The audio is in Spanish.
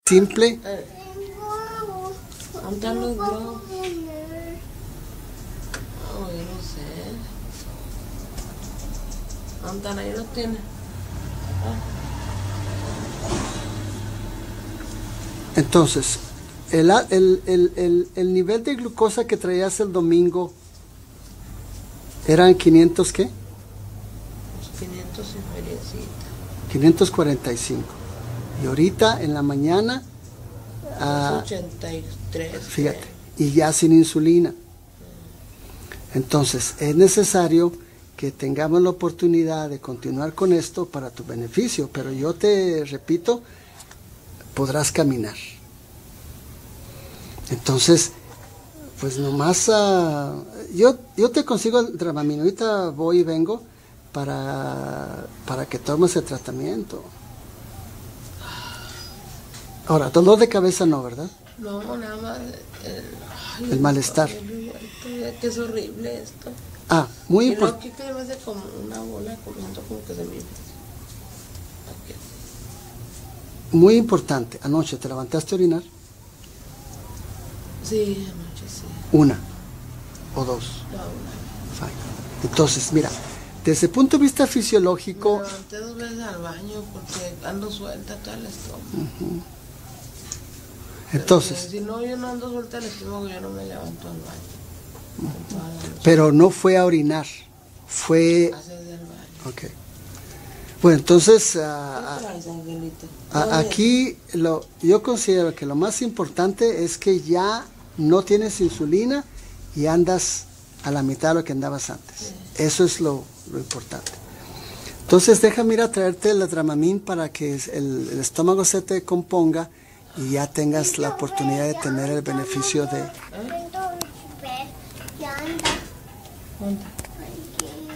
simple. ¿Dónde los globos? Oh, yo no sé. ¿Dónde ahí los tiene? Entonces, el nivel de glucosa que traías el domingo eran 500, ¿qué? 500 y feriecita. 545. Y ahorita en la mañana, 83. fíjate, y ya sin insulina. Entonces, es necesario que tengamos la oportunidad de continuar con esto para tu beneficio, pero yo te repito, podrás caminar. Entonces, pues nomás, yo te consigo el Dramamine, ahorita voy y vengo para que tomes el tratamiento. Ahora, dolor de cabeza no, ¿verdad? No, nada más El malestar. Que es horrible esto. Muy y importante. no, que me hace como una bola corriendo, como que se me... Muy importante. Anoche, ¿te levantaste a orinar? Sí, anoche sí. Una o dos. No, una. Fine. Entonces, mira, desde el punto de vista fisiológico... Me levanté 2 veces al baño porque ando suelta todo el estómago. Entonces... Si no, yo no ando suelta el estómago, yo no me levanto al baño. Pero no fue a orinar, fue... Hacer del baño. Ok. Bueno, entonces, ¿Qué traes, Angelito? aquí yo considero que lo más importante es que ya no tienes insulina y andas a la mitad de lo que andabas antes. Sí. Eso es lo importante. Entonces, déjame ir a traerte el Dramamine para que el estómago se te componga y ya tengas la oportunidad de tener el beneficio de... ¿Dónde?